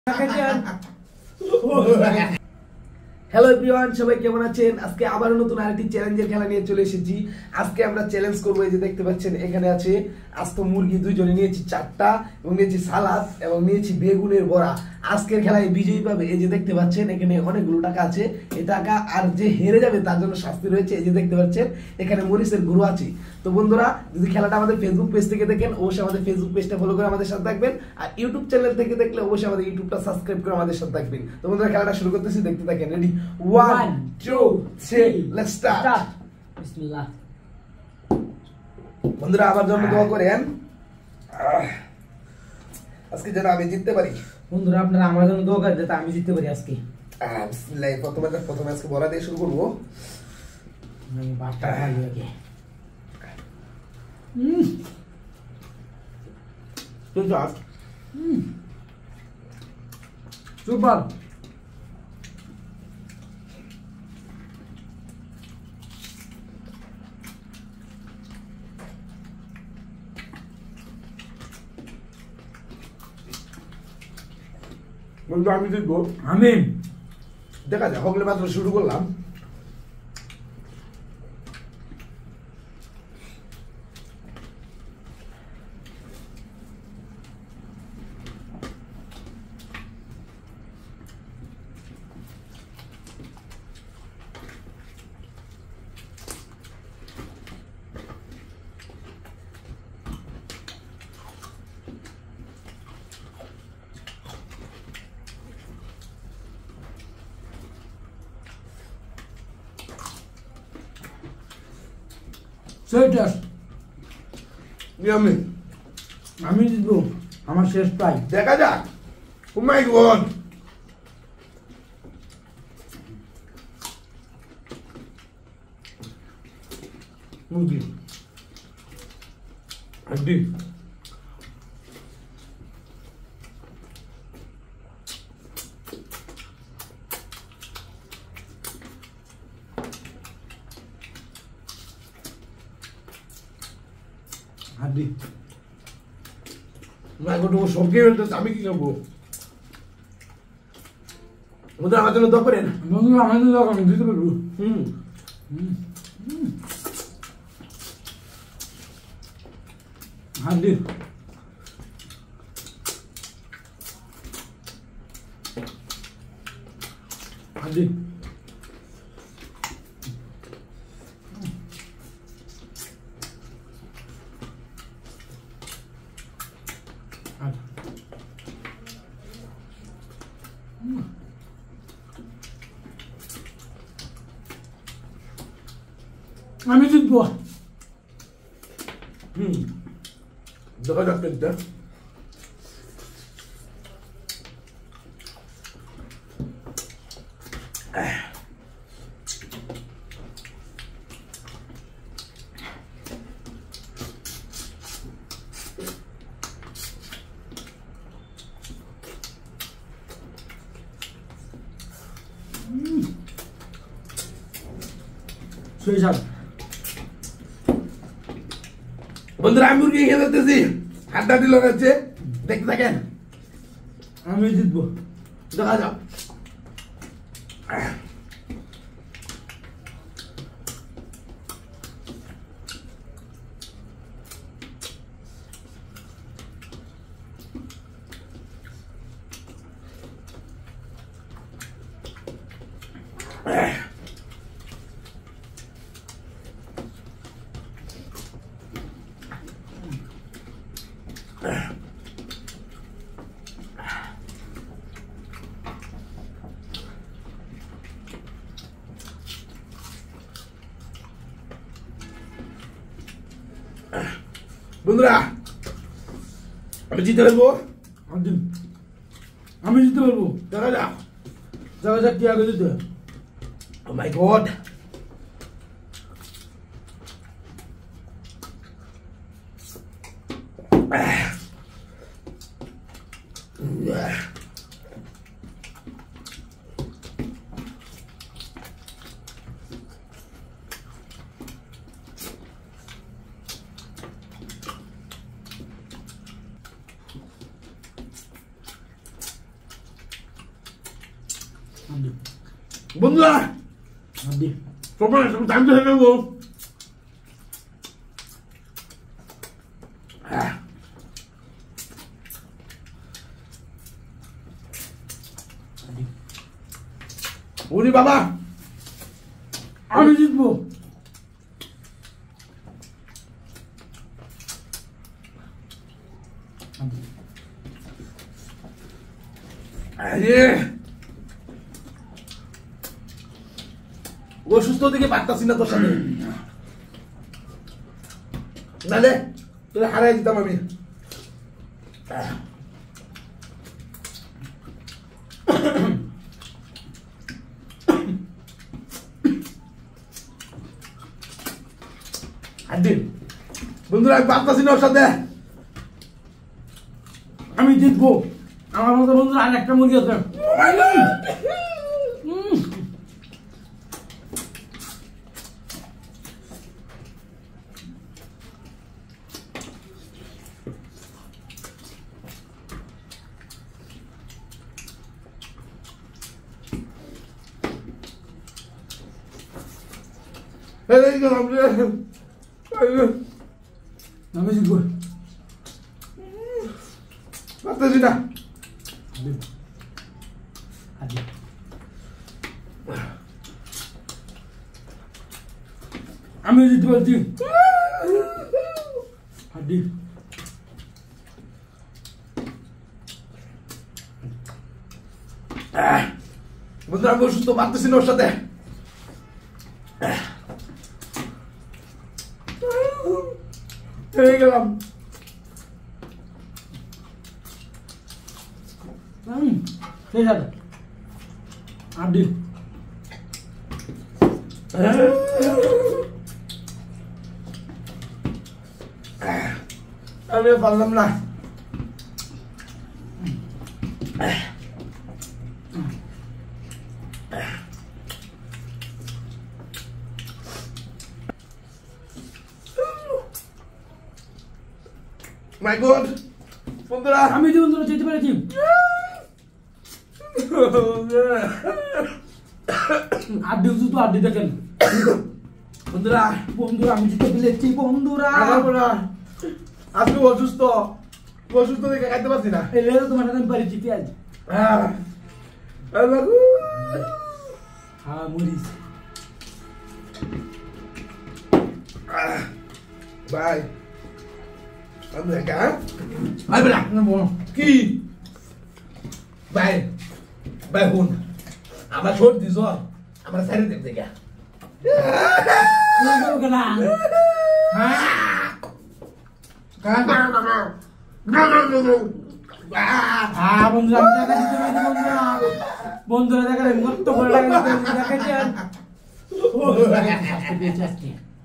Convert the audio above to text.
Hello everyone, সবাই কেমন আছেন? আজকে আবার নতুন আরেকটি চ্যালেঞ্জের খেলা নিয়ে চলে এসেছি। আজকে আমরা চ্যালেঞ্জ করবো। এই যে দেখতে পাচ্ছেন এখানে আছে আস্ত মুরগি দুইজনে, নিয়েছি 4টা এবং নিয়েছি সালাদ এবং নিয়েছি বেগুনের বড়া। আজকের খেলায় বিজয়ী পাবে। এই যে দেখতে পাচ্ছেন এখানে অনেকগুলো টাকা আছে। এই টাকা আর যে হেরে যাবে তার জন্য শাস্তি রয়েছে। এই যে দেখতে পাচ্ছেন এখানে মরিচের গুঁড়ো আছে। তো বন্ধুরা, যদি খেলাটা আমাদের ফেসবুক পেজ থেকে দেখেন অবশ্যই আমাদের ফেসবুক পেজটা ফলো করে আমাদের সাথে থাকবেন, আর ইউটিউব চ্যানেল থেকে দেখলে অবশ্যই আমাদের ইউটিউবটা সাবস্ক্রাইব করে আমাদের সাথে থাকবেন। তো বন্ধুরা, খেলাটা শুরু করতেছি, দেখতে থাকেন। Ready, 1 2 3 let's start. বিসমিল্লাহ। বন্ধুরা, আমার জন্য দোয়া করেন আজকে যেন আমি জিততে পারি। বন্ধুরা, আপনারা আমার জন্য দোয়া করেন যাতে আমি জিততে পারি আজকে। বিসমিল্লাহ। প্রথমে আজকে বড়া দিয়ে শুরু করবো। আমি ভাতটা খাই আগে। সুপার। বন্ধু, আমি জিতবো। আমিন। দেখা যাক, হগলে মাত্র শুরু করলাম। সেইটাস আমি জিতবো। আমার শেষ প্রায়। দেখা যাক। ও মাই গড, মুরগি হাড্ডি। হাড্ডি। মাই গড, ও সব খেয়ে ফেলতেছে, আমি কি খাবো? বন্ধুরা, আমার জন্য দোয়া করেন। বন্ধুরা, আমার জন্য দোয়া করেন, দিতে পারবো। হাড্ডি। হাড্ডি। আমি জিতবো। দেখা যাক কিন্তু। বন্ধুরা, আমি মুরগি খেয়ে ফেলতেছি, হাড্ডা দিল কাছে। দেখতে থাকেন, আমি জিতবো। দেখা যাক। বন্ধুরা, আমি জিতে ফেলবো। আমি জিততে পারবো। দেখা যাক। দেখা যাক কি আগে জিতে। ও মাই গড, আদি বন্ধুরা আদি তোমার একটু টাইম ধরে নেবো। আদি ওরে বাবা, আমি জিতবো। আদি আরে অসুস্থ দিকে পারতাছি না তোর সাথে, নালে তোরে হারাই দিতাম আমি। আদিন বন্ধুরা আমি পারতাছি না ওর সাথে। আমি জিতবো। আমার মতো বন্ধু আর একটা মুরগি আছে। এই গেলাম রে। আমি জিতবো। পারতাছি না। আদি আদি আমি জিততে পারছি। আদি বন্ধুরা আমি অসুস্থ, পারতেছি না ওর সাথে। এই গেলাম। ঠিক আছে আদি আমি আর পারলাম না। মাই গড বন্ধুরা আমি যে বন্ধুরা যেতে পেরেছি। আড্ডি তো আড্ডি দেখেন বন্ধুরা বন্ধুরা আমি জিতে ফেলেছি বন্ধুরা। আজকে অসুস্থ, অসুস্থ দেখে খাইতে পারছি না। এলে তো তোমার সাথে আমি পারি জিতে আজ। হ্যাঁ মরিস বাই। আমি একা বাই বেলা কি বাই বাই হুন আমার সর্দি জ্বর আমার সাইডে দেখ দেখা বন্ধুরা দেখা মত করে দেখা দেখেছেন